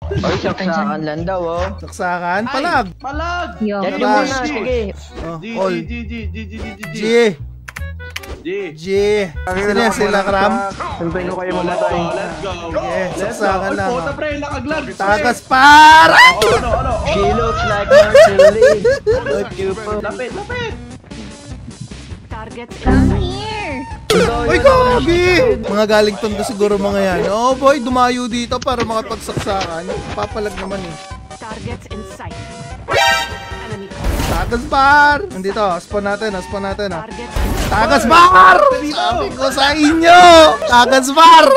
Oy, saksakan lang daw, oh. Saksakan? Palag! Palag! Yan yung muna, sige. All. G. G. Sino yan sila, Kram? Siyempre ko kayo mamatay. Let's go. Yeah, saksakan lang. Puta pre, nakagloves. Tagas para! She looks like Marceline. What you put? Lapit. Target is here. Uy, Kobe! Mga galing tondo siguro mga yan. Oh boy, dumayo dito para makapagsaksakan. Papalag naman eh. Targets in sight. Enemy. Tagas bar! Nandito, spawn natin ah. Targets in Tagas bar! Sabi ko sa inyo! Tagas bar!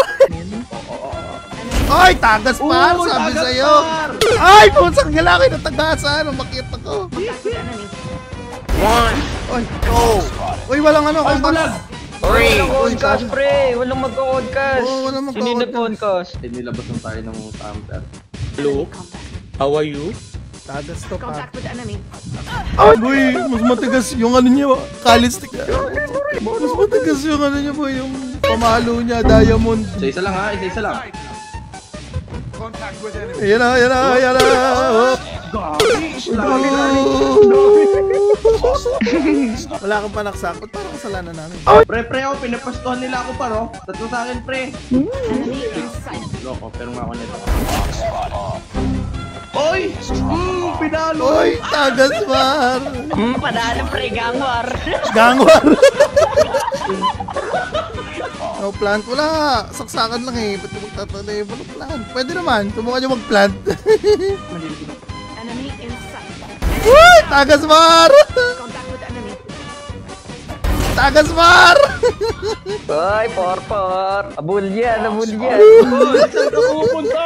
Oy, tagas bar! Sabi sa'yo! Ay, pusang lalaki na tagasan! Umakit ako! contact with enemy. Oy, uy, walang ano, Palag! Walang podcast, pre. Walang magka-podcast. Oo, walang magka-podcast. Hindi na podcast. Nilabas lang tayo ng tamper. Hello. Contact. How are you? Tagas to pa. Contact with enemy. Ay, boy, mas matigas yung ano niya, kalistik. Mas matigas yung ano niya, boy, yung pamalo niya, diamond. Isa lang ha, isa lang. Ayan na. Wala kang panaksak. Ba't parang kasalanan namin? Pre, pinapastuhan nila ako paro. Tatlo sa akin, pre. Enemy in sight. Loko, pero nga ako nito. Oy! Pinalo! Oy, tagas mar! Padaan pre, gangwar. Gangwar! No plant, wala. Saksakan lang eh. Ba't magtatanay? Walang plant. Pwede naman. Subukan nyo mag-plant. Enemy in sight. Uy! Tagas mar! Contact with enemy. Tagas mar! Ay, por. Abul yan. Saan ka pupunta?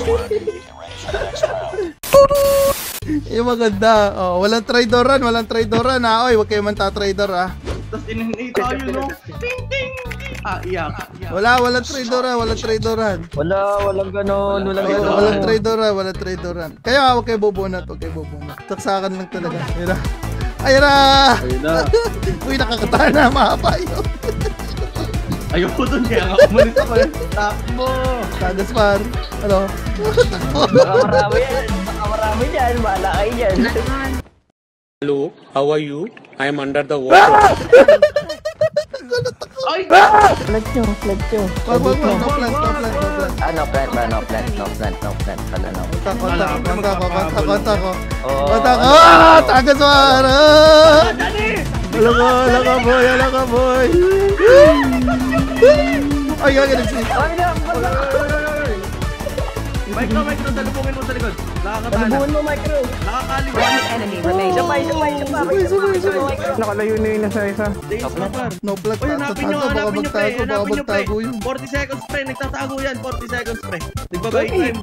Yung maganda. Oh, walang tradeoran ha. Oy, wag kayo man ta-trader ha. Tapos ininita yun, no? Ting, ting! Ah, iyak. Walang tradeoran. Walang ganon. Walang tradeoran. Kaya wag kayo bubunot. Saksakan lang talaga. Ayun na! Uy, nakakataan na, mahaba yun. Ayoko dun, kaya nga umalis ako. Takbo! Tagas par. Ano? Takbo. Baka marami dyan. Bahala kayo dyan. Hello, how are you? I am under the water. Ay! Flag nyo. Wag. No plant. No plant. Pala no. Konta ko. Tagas par. Ala ka, boy. Ay, nagsin. Micro, dalubungin mo sa likod. Nakakatana. Mo, micro. Nakakali. One enemy remaining. Sabay. Nakalayo na yun na isa. No plant. Uy, hanapin nyo, Baka magtago yun. 40 seconds, pre. Nagtatago yan. 40 seconds, pre. Nagbabay time.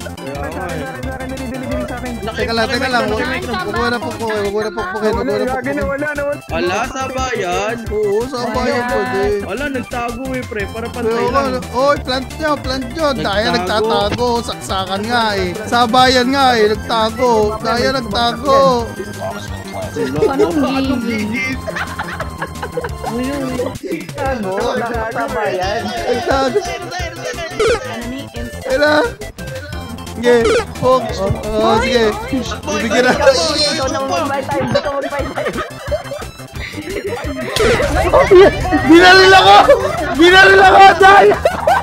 Teka lang. Huwag na pukpukin. Wala, sabayan. Oo, sabayan po din. Wala, nagtago eh, pre. Para pantay lang. Oy, plant nyo. Daya nagtatago. Saksakan nga eh. Sabayan nga eh. Nagtago. Daya nagtago. Anong gigis? Sabayan. Nagtago. Enemy in sight. Kaya na. Sige. Sige. Bibigyan na. Ito na mag-buy time. Binaril ako! Daya!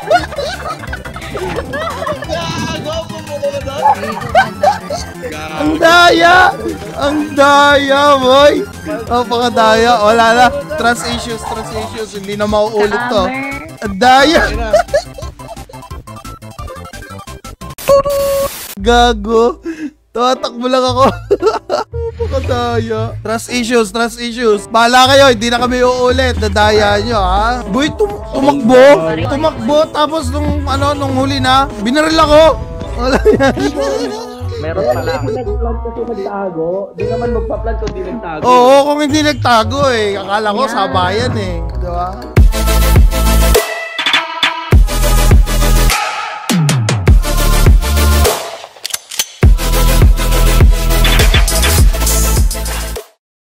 Ang daya, boy! Napakadaya. Wala na. Trust issues. Hindi na mauulit to. Ang daya! Gago. Tatakbo lang ako. Napakadaya. Trust issues. Bahala kayo, hindi na kami uulit. Nadaya nyo, ha? Boy, tumakbo. Tapos nung huli na, binaril ako. Wala yan. Meron pa lang. Nag-plant kasi nagtago. Di naman magpa-plant kung di nagtago. Oo, kung hindi nagtago eh. Akala ko sabayan eh. Diba?